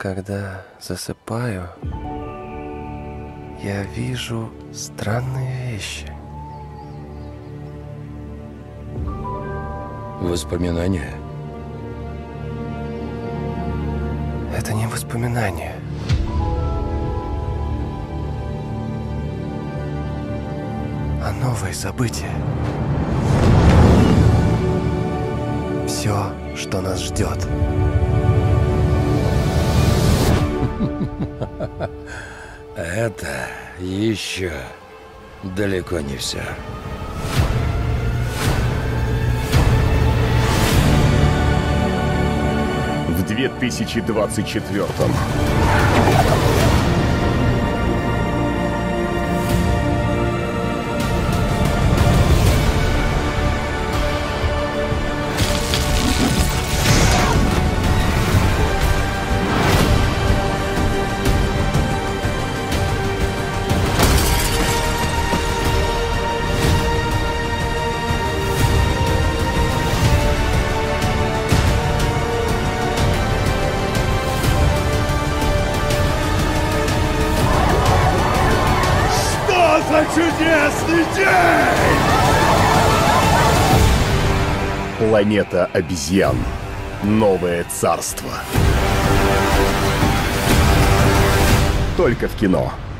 Когда засыпаю, я вижу странные вещи. Воспоминания? Это не воспоминания. А новые события. Все, что нас ждет. Это еще далеко не все. В 2024-м. За чудесный день! Планета обезьян. Новое царство. Только в кино.